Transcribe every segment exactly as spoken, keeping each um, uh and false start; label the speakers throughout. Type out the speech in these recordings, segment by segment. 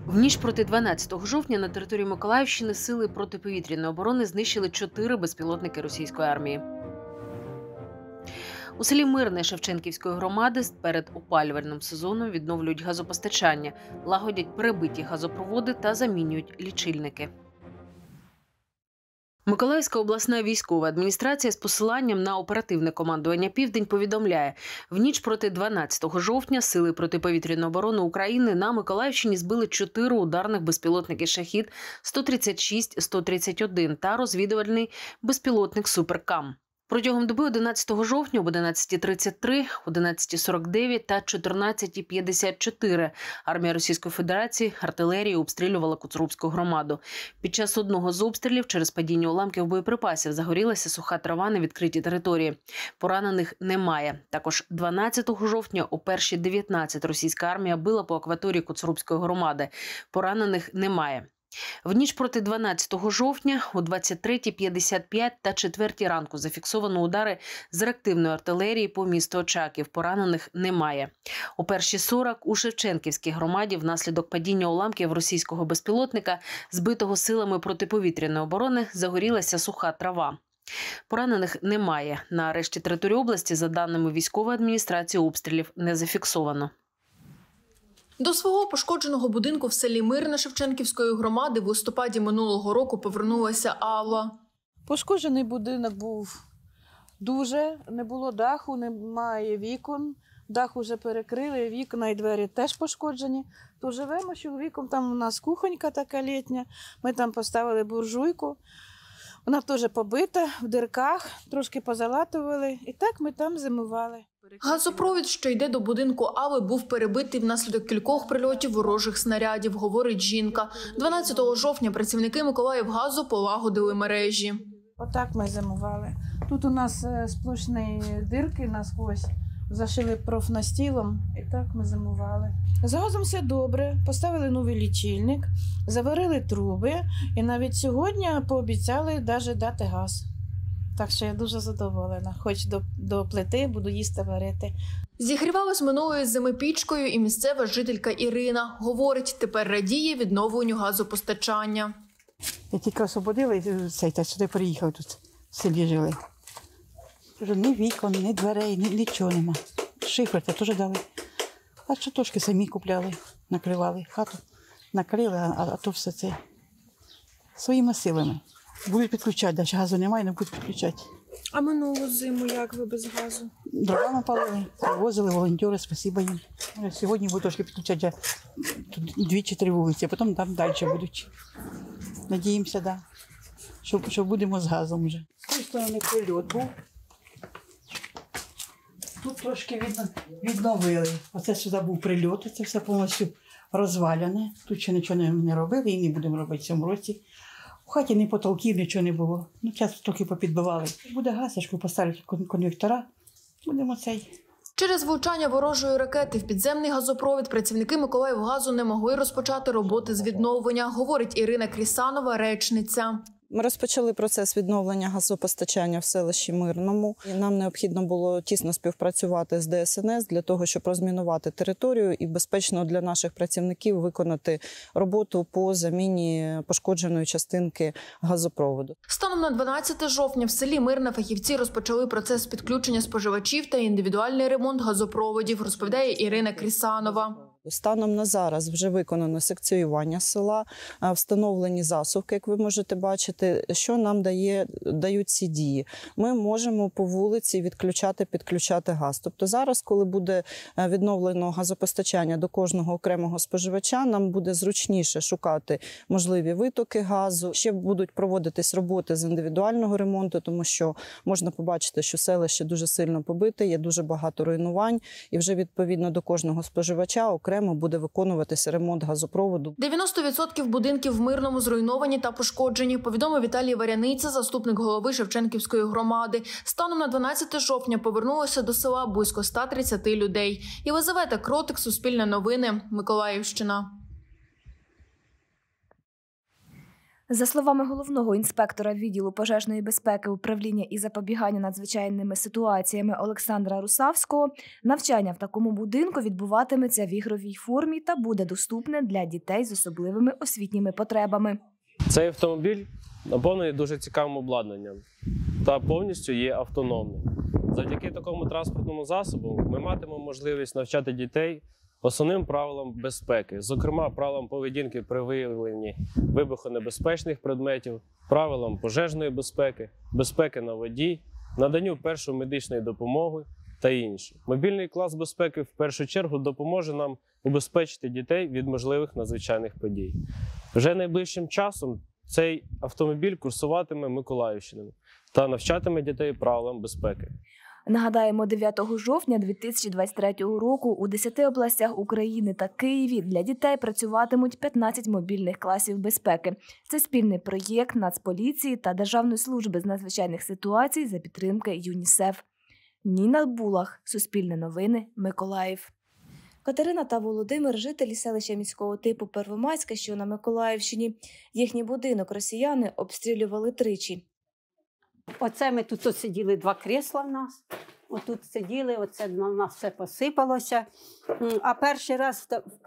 Speaker 1: В ніч проти дванадцятого жовтня на території Миколаївщини сили протиповітряної оборони знищили чотири безпілотники російської армії. У селі Мирне Шевченківської громади перед опалювальним сезоном відновлюють газопостачання, лагодять перебиті газопроводи та замінюють лічильники. Миколаївська обласна військова адміністрація з посиланням на оперативне командування «Південь» повідомляє, в ніч проти дванадцятого жовтня сили протиповітряної оборони України на Миколаївщині збили чотири ударних безпілотники «Шахід» сто тридцять шість сто тридцять один та розвідувальний безпілотник «Суперкам». Протягом доби одинадцятого жовтня об одинадцята тридцять три, одинадцята сорок дев'ять та чотирнадцята п'ятдесят чотири армія Російської Федерації артилерією обстрілювала Коцурубську громаду. Під час одного з обстрілів через падіння уламків боєприпасів загорілася суха трава на відкритій території. Поранених немає. Також дванадцятого жовтня о першій дев'ятнадцять російська армія била по акваторії Коцурубської громади. Поранених немає. В ніч проти дванадцятого жовтня о двадцять третя п'ятдесят п'ять та четвертій ранку зафіксовано удари з реактивної артилерії по місту Очаків. Поранених немає. О першій сорок у Шевченківській громаді внаслідок падіння уламків російського безпілотника, збитого силами протиповітряної оборони, загорілася суха трава. Поранених немає. На решті території області, за даними військової адміністрації, обстрілів не зафіксовано.
Speaker 2: До свого пошкодженого будинку в селі Мирне Шевченківської громади в листопаді минулого року повернулася Алла.
Speaker 3: Пошкоджений будинок був дуже, не було даху, немає вікон. Дах вже перекрили, вікна і двері теж пошкоджені. То живемо з чоловіком, там у нас кухонька така літня, ми там поставили буржуйку. Вона теж побита, в дирках, трошки позалатували. І так ми там зимували.
Speaker 2: Газопровід, що йде до будинку Алли, був перебитий внаслідок кількох прильотів ворожих снарядів, говорить жінка. дванадцятого жовтня працівники Миколаївгазу полагодили мережі.
Speaker 3: Отак ми зимували. Тут у нас сплошні дирки насквозь, зашили профнастілом, і так ми зимували. З газом все добре, поставили новий лічильник, заварили труби, і навіть сьогодні пообіцяли навіть дати газ. Так що я дуже задоволена. Хоч до, до плити буду їсти варити.
Speaker 2: Зігрівалась минулої зими пічкою і місцева жителька Ірина. Говорить, тепер радіє відновленню газопостачання.
Speaker 4: Я тільки освободила і цей, та сюди приїхав, тут в селі жили. Ні вікон, ні дверей, ні, нічого нема. Шифер це теж дали. А що трошки самі купляли, накривали. Хату накрили, а, а то все це своїми силами. Будуть підключати, навіть газу немає, не будуть підключати.
Speaker 2: А минулу зиму як ви без газу?
Speaker 4: Дрова палили, привозили волонтери, спасибо їм. Сьогодні будуть трошки підключати дві чи три вулиці, а потім там далі будуть. Надіємося, да, що, що будемо з газом вже. З цієї сторони прильот був. Тут трошки відновили. Оце сюди був прильот, це все повністю розвалене. Тут ще нічого не робили і не будемо робити в цьому році. У хаті ні потолків, нічого не було. Ну, часто трохи попідбивали. Буде гасочку, поставити конвектора, будемо цей.
Speaker 2: Через влучання ворожої ракети в підземний газопровід працівники Миколаївгазу не могли розпочати роботи з відновлення, говорить Ірина Крісанова, речниця.
Speaker 5: Ми розпочали процес відновлення газопостачання в селищі Мирному. І нам необхідно було тісно співпрацювати з Де Ес Ен Ес для того, щоб розмінувати територію і безпечно для наших працівників виконати роботу по заміні пошкодженої частинки газопроводу.
Speaker 2: Станом на дванадцяте жовтня в селі Мирне фахівці розпочали процес підключення споживачів та індивідуальний ремонт газопроводів, розповідає Ірина Крісанова.
Speaker 5: Станом на зараз вже виконано секціювання села, встановлені засувки, як ви можете бачити. Що нам дає, дають ці дії? Ми можемо по вулиці відключати, підключати газ. Тобто зараз, коли буде відновлено газопостачання до кожного окремого споживача, нам буде зручніше шукати можливі витоки газу. Ще будуть проводитись роботи з індивідуального ремонту, тому що можна побачити, що селище дуже сильно побите, є дуже багато руйнувань, і вже відповідно до кожного споживача окремо буде виконуватися ремонт газопроводу.
Speaker 2: дев'яносто відсотків будинків в Мирному зруйновані та пошкоджені, повідомив Віталій Варяниця, заступник голови Шевченківської громади. Станом на дванадцяте жовтня повернулося до села близько ста тридцяти людей. Єлизавета Кротик, Суспільне новини, Миколаївщина.
Speaker 6: За словами головного інспектора відділу пожежної безпеки, управління і запобігання надзвичайними ситуаціями Олександра Русавського, навчання в такому будинку відбуватиметься в ігровій формі та буде доступне для дітей з особливими освітніми потребами.
Speaker 7: Цей автомобіль наповнений дуже цікавим обладнанням та повністю є автономним. Завдяки такому транспортному засобу ми матимемо можливість навчати дітей основним правилам безпеки, зокрема правилам поведінки при виявленні вибухонебезпечних предметів, правилам пожежної безпеки, безпеки на воді, наданню першої медичної допомоги та інші. Мобільний клас безпеки в першу чергу допоможе нам убезпечити дітей від можливих надзвичайних подій. Вже найближчим часом цей автомобіль курсуватиме Миколаївщиною та навчатиме дітей правилам безпеки.
Speaker 6: Нагадаємо, дев'ятого жовтня дві тисячі двадцять третього року у десяти областях України та Києві для дітей працюватимуть п'ятнадцять мобільних класів безпеки. Це спільний проєкт Нацполіції та Державної служби з надзвичайних ситуацій за підтримки ЮНІСЕФ. Ніна Булах, Суспільне новини, Миколаїв. Катерина та Володимир – жителі селища міського типу Первомайське, що на Миколаївщині. Їхній будинок росіяни обстрілювали тричі.
Speaker 8: Оце ми тут сиділи, два крісла в нас. Отут сиділи, оце на нас все посипалося. А перший раз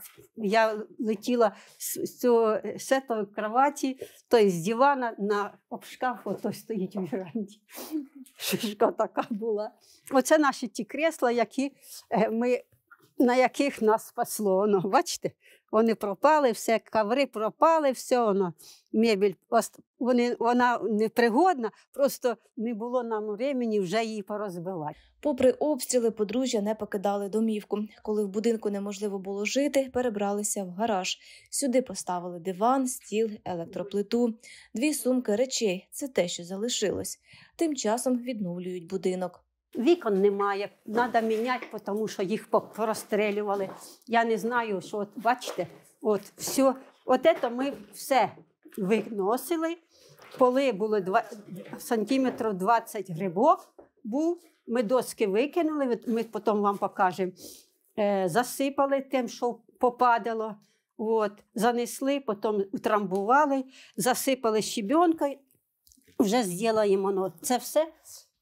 Speaker 8: я летіла з цього з цієї кроваті, тобто з дивана на обшкаф, ото стоїть у віранді. Шишка така була. Оце наші ті крісла, які ми, на яких нас спасло. Воно, бачите? Вони пропали, все, коври пропали, все воно, мебель, вони, вона непригодна, просто не було нам времени вже її порозбивати.
Speaker 6: Попри обстріли, подружжя не покидали домівку. Коли в будинку неможливо було жити, перебралися в гараж. Сюди поставили диван, стіл, електроплиту, дві сумки речей – це те, що залишилось. Тим часом відновлюють будинок.
Speaker 8: Вікон немає, треба міняти, тому що їх порозстрілювали. Я не знаю, що, от, бачите, от все. От це ми все виносили. Поли були два, сантиметрів двадцять грибок був. Ми доски викинули, ми потім вам покажемо. Е, засипали тим, що попадало. От, занесли, потім утрамбували, засипали щебенкою. Вже зробимо. Ну, це все.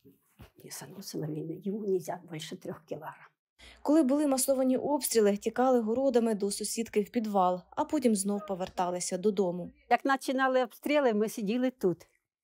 Speaker 8: Я заносила він, йому не можна більше трьох кілограм.
Speaker 6: Коли були масовані обстріли, тікали городами до сусідки в підвал, а потім знов поверталися додому.
Speaker 8: Як починали обстріли, ми сиділи тут,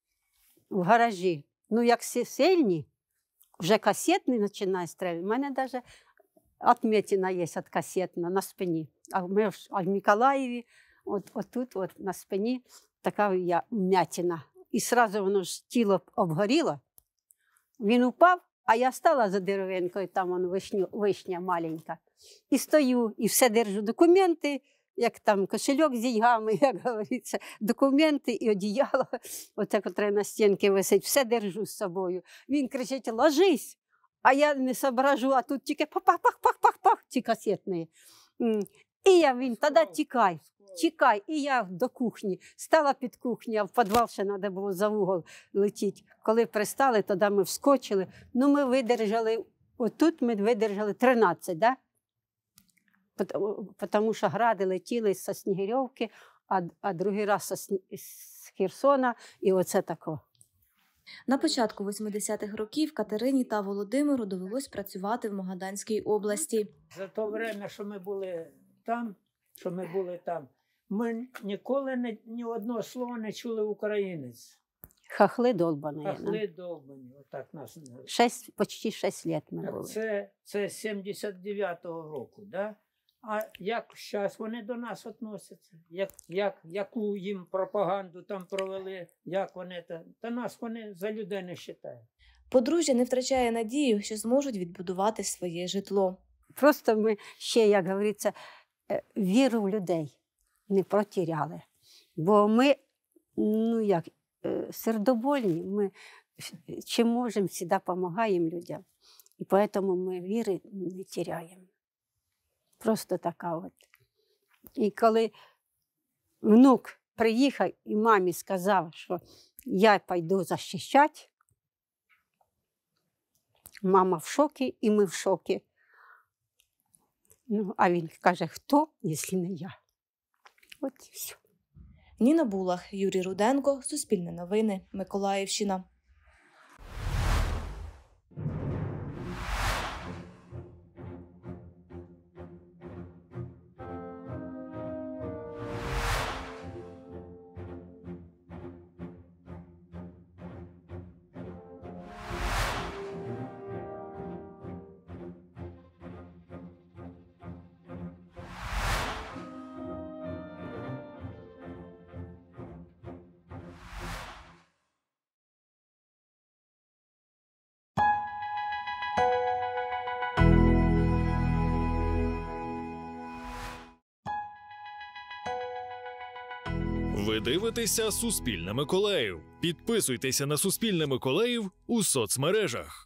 Speaker 8: в гаражі. Ну, як сильні, вже касетний починає стріляти. У мене навіть відмітина є від касетна на спині. А ми в Миколаєві, от, от тут, от, на спині, така вмятина. І одразу воно ж тіло обгоріло. Він упав, а я стала за деревинкою, там вон вишня, вишня маленька. І стою, і все держу документи, як там кошельок з деньгами, як говориться, документи і одіяло, оце, котре на стінці висить, все держу з собою. Він кричить: ложись! А я не соображу, а тут тільки пах-пах-пах-пах-пах, ці касетні. І я, він, тоді тікай. Тікай, і я до кухні. Стала під кухню, а в підвал ще треба було за вугол летіти. Коли пристали, тоді ми вскочили. Ну, ми видержали, отут ми видержали тринадцять, да? Тому що гради летіли з Снігирьовки, а, а другий раз з Херсона, і оце тако.
Speaker 6: На початку восьмидесятих років Катерині та Володимиру довелось працювати в Магаданській області.
Speaker 9: За те время, що ми були там, що ми були там, ми ніколи не, ні одного слова не чули українець.
Speaker 8: Хахли долбані.
Speaker 9: Хахли долбані, отак нас.
Speaker 8: Шесть, почти шість років ми були.
Speaker 9: Це, це сімдесят дев'ятого року, да? А як зараз вони до нас відносяться? Як, як, яку їм пропаганду там провели? Як вони та, та нас вони за людей не вважають.
Speaker 6: Подружжя не втрачає надію, що зможуть відбудувати своє житло.
Speaker 8: Просто ми ще, як говориться, віру в людей не протіряли. Бо ми, ну як, сердобольні, ми чим можемо, завжди допомагаємо людям. І тому ми віри не теряємо. Просто така от. І коли внук приїхав і мамі сказав, що я пойду захищати, мама в шокі, і ми в шокі. Ну, а він каже: хто, якщо не я? От і все.
Speaker 6: Ніна Булах, Юрій Руденко, Суспільне новини, Миколаївщина.
Speaker 10: Ви дивитеся «Суспільне Миколаїв». Підписуйтеся на «Суспільне Миколаїв» у соцмережах.